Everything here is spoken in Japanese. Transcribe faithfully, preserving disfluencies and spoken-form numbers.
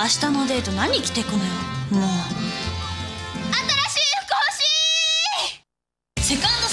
明日のデート何着てくのよ。もう新しい服欲しい。 セカンド